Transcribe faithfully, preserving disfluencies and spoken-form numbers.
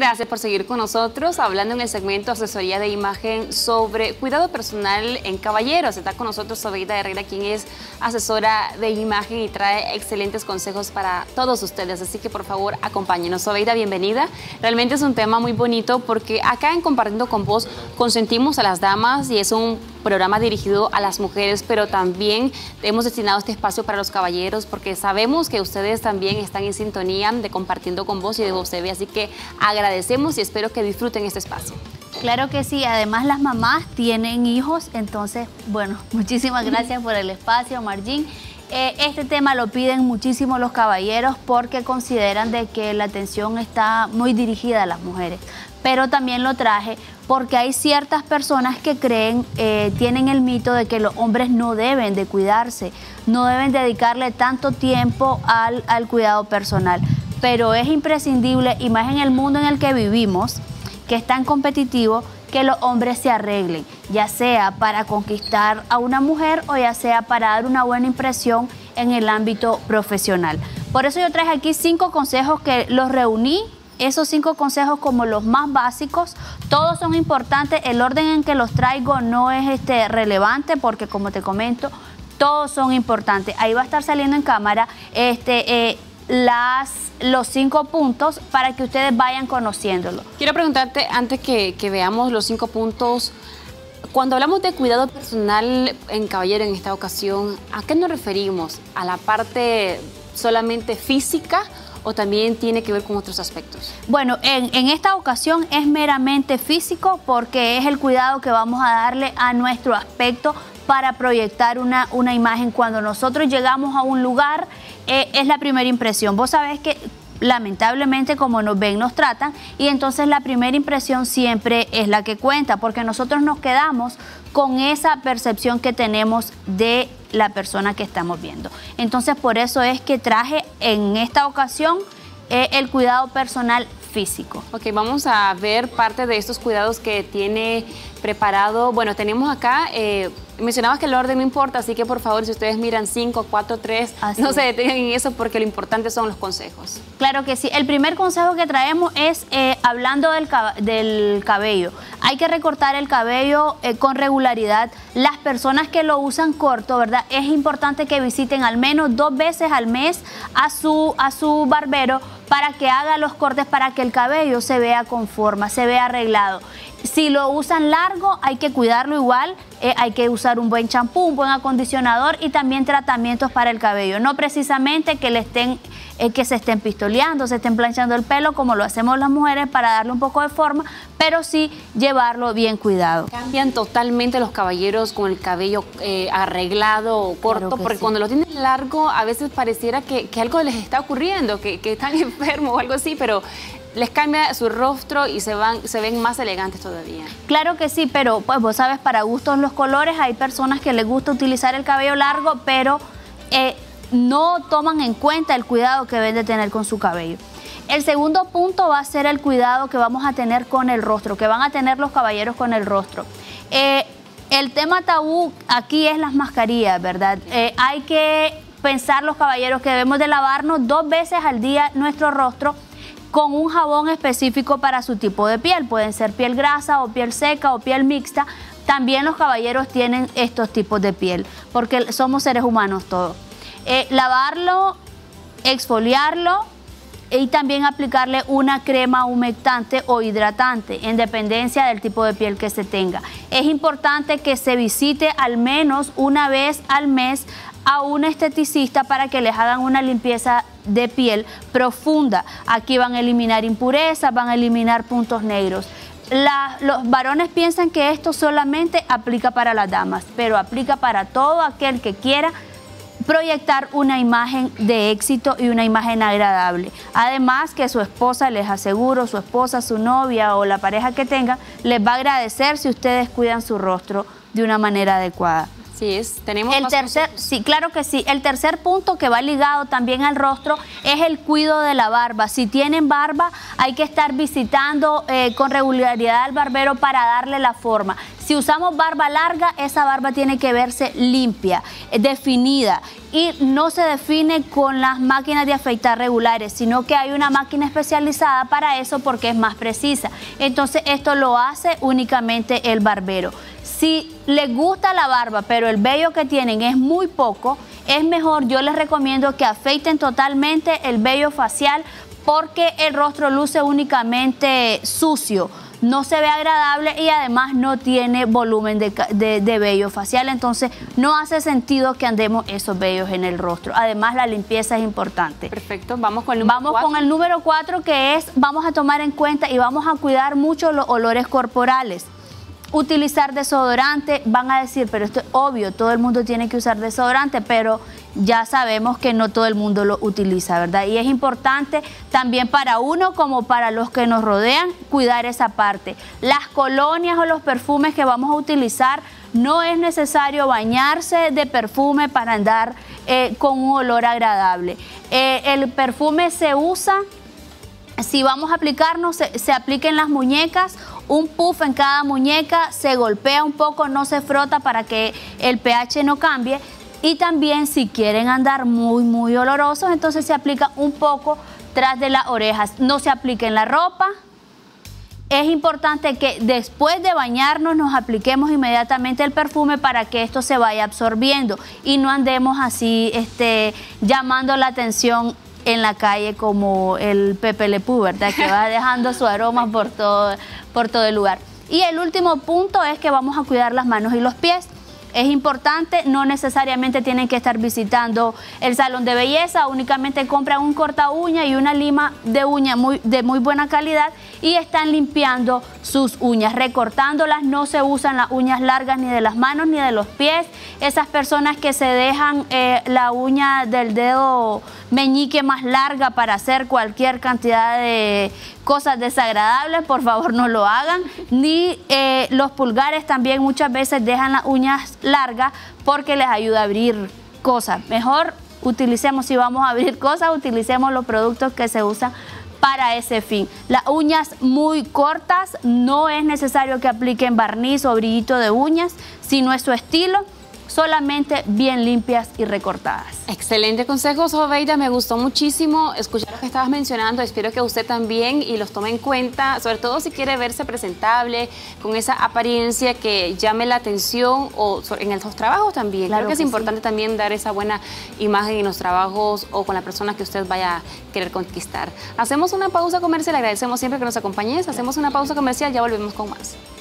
Gracias por seguir con nosotros, hablando en el segmento Asesoría de Imagen sobre cuidado personal en caballeros. Está con nosotros Sobeida Herrera, quien es asesora de imagen y trae excelentes consejos para todos ustedes. Así que por favor, acompáñenos. Sobeida, bienvenida. Realmente es un tema muy bonito porque acá en Compartiendo con Vos consentimos a las damas y es un programa dirigido a las mujeres, pero también hemos destinado este espacio para los caballeros porque sabemos que ustedes también están en sintonía de Compartiendo con Vos y de Voz T V, así que agradecemos y espero que disfruten este espacio. Claro que sí, además las mamás tienen hijos, entonces, bueno, muchísimas gracias por el espacio, Margin. Eh, este tema lo piden muchísimo los caballeros porque consideran de que la atención está muy dirigida a las mujeres, pero también lo traje porque hay ciertas personas que creen, eh, tienen el mito de que los hombres no deben de cuidarse, no deben dedicarle tanto tiempo al, al cuidado personal, pero es imprescindible, y más en el mundo en el que vivimos, que es tan competitivo, que los hombres se arreglen, ya sea para conquistar a una mujer o ya sea para dar una buena impresión en el ámbito profesional. Por eso yo traje aquí cinco consejos que los reuní, esos cinco consejos como los más básicos. Todos son importantes, el orden en que los traigo no es este, relevante porque, como te comento, todos son importantes. Ahí va a estar saliendo en cámara este, eh, las... los cinco puntos para que ustedes vayan conociéndolo. Quiero preguntarte, antes que, que veamos los cinco puntos, cuando hablamos de cuidado personal en caballero en esta ocasión, ¿a qué nos referimos? ¿A la parte solamente física o también tiene que ver con otros aspectos? Bueno, en, en esta ocasión es meramente físico porque es el cuidado que vamos a darle a nuestro aspecto para proyectar una, una imagen. Cuando nosotros llegamos a un lugar, eh, es la primera impresión. Vos sabés que lamentablemente como nos ven, nos tratan, y entonces la primera impresión siempre es la que cuenta, porque nosotros nos quedamos con esa percepción que tenemos de la persona que estamos viendo. Entonces por eso es que traje en esta ocasión eh, el cuidado personal físico. Ok, vamos a ver parte de estos cuidados que tiene preparado. Bueno, tenemos acá, eh, mencionabas que el orden no importa, así que por favor, si ustedes miran cinco, cuatro, tres, así no se detengan en eso porque lo importante son los consejos. Claro que sí. El primer consejo que traemos es eh, hablando del, cab del cabello. Hay que recortar el cabello eh, con regularidad. Las personas que lo usan corto, ¿verdad? Es importante que visiten al menos dos veces al mes a su, a su barbero para que haga los cortes, para que el cabello se vea con forma, se vea arreglado. Si lo usan largo, hay que cuidarlo igual, eh, hay que usar un buen champú, un buen acondicionador y también tratamientos para el cabello. No precisamente que, le estén, eh, que se estén pistoleando, se estén planchando el pelo como lo hacemos las mujeres para darle un poco de forma, pero sí llevarlo bien cuidado. Cambian totalmente los caballeros con el cabello eh, arreglado o corto, claro, porque sí, cuando lo tienen largo a veces pareciera que, que algo les está ocurriendo, que, que están enfermos o algo así, pero les cambia su rostro y se, van, se ven más elegantes todavía. Claro que sí, pero pues vos sabes, para gustos los colores, hay personas que les gusta utilizar el cabello largo, pero eh, no toman en cuenta el cuidado que deben de tener con su cabello. El segundo punto va a ser el cuidado que vamos a tener con el rostro, que van a tener los caballeros con el rostro. Eh, el tema tabú aquí es las mascarillas, ¿verdad? Eh, hay que pensar los caballeros que debemos de lavarnos dos veces al día nuestro rostro con un jabón específico para su tipo de piel. Pueden ser piel grasa o piel seca o piel mixta. También los caballeros tienen estos tipos de piel, porque somos seres humanos todos. Eh, lavarlo, exfoliarlo y también aplicarle una crema humectante o hidratante, en dependencia del tipo de piel que se tenga. Es importante que se visite al menos una vez al mes a un esteticista para que les hagan una limpieza de piel profunda. Aquí van a eliminar impurezas, van a eliminar puntos negros. La, los varones piensan que esto solamente aplica para las damas, pero aplica para todo aquel que quiera proyectar una imagen de éxito y una imagen agradable. Además que su esposa, les aseguro, su esposa, su novia o la pareja que tengan, les va a agradecer si ustedes cuidan su rostro de una manera adecuada. Sí, es, tenemos el tercer, sí, claro que sí. El tercer punto que va ligado también al rostro es el cuidado de la barba. Si tienen barba, hay que estar visitando eh, con regularidad al barbero para darle la forma. Si usamos barba larga, esa barba tiene que verse limpia, definida. y no se define con las máquinas de afeitar regulares, sino que hay una máquina especializada para eso porque es más precisa. Entonces esto lo hace únicamente el barbero. Si les gusta la barba, pero el vello que tienen es muy poco, es mejor, yo les recomiendo que afeiten totalmente el vello facial porque el rostro luce únicamente sucio, no se ve agradable y además no tiene volumen de, de, de vello facial, entonces no hace sentido que andemos esos vellos en el rostro. Además la limpieza es importante. Perfecto, vamos con el número Vamos cuatro. con el número cuatro, que es, vamos a tomar en cuenta y vamos a cuidar mucho los olores corporales. Utilizar desodorante, van a decir, pero esto es obvio, todo el mundo tiene que usar desodorante, pero ya sabemos que no todo el mundo lo utiliza, ¿verdad? Y es importante también para uno como para los que nos rodean cuidar esa parte. Las colonias o los perfumes que vamos a utilizar, no es necesario bañarse de perfume para andar eh, con un olor agradable. Eh, el perfume se usa, si vamos a aplicarnos, se, se aplica en las muñecas, un puff en cada muñeca, se golpea un poco, no se frota para que el pH no cambie. Y también si quieren andar muy, muy olorosos, entonces se aplica un poco tras de las orejas. No se aplica en la ropa. Es importante que después de bañarnos nos apliquemos inmediatamente el perfume para que esto se vaya absorbiendo y no andemos así este, llamando la atención en la calle como el Pepe Le Pew, ¿verdad? Que va dejando su aroma por todo, por todo el lugar. Y el último punto es que vamos a cuidar las manos y los pies. Es importante, no necesariamente tienen que estar visitando el salón de belleza, únicamente compran un corta uña y una lima de uña muy, de muy buena calidad y están limpiando sus uñas, recortándolas. No se usan las uñas largas ni de las manos ni de los pies. Esas personas que se dejan eh, la uña del dedo meñique más larga para hacer cualquier cantidad de cosas desagradables, por favor no lo hagan. Ni eh, los pulgares también muchas veces dejan las uñas largas porque les ayuda a abrir cosas. Mejor utilicemos, si vamos a abrir cosas, utilicemos los productos que se usan para ese fin. Las uñas muy cortas, no es necesario que apliquen barniz o brillito de uñas, si no es su estilo, solamente bien limpias y recortadas. Excelente consejo, Sobeida, me gustó muchísimo escuchar lo que estabas mencionando, espero que usted también y los tome en cuenta, sobre todo si quiere verse presentable, con esa apariencia que llame la atención o en los trabajos también. Claro Creo que, que es importante sí. también dar esa buena imagen en los trabajos o con la persona que usted vaya a querer conquistar. Hacemos una pausa comercial, agradecemos siempre que nos acompañes, hacemos una pausa comercial, ya volvemos con más.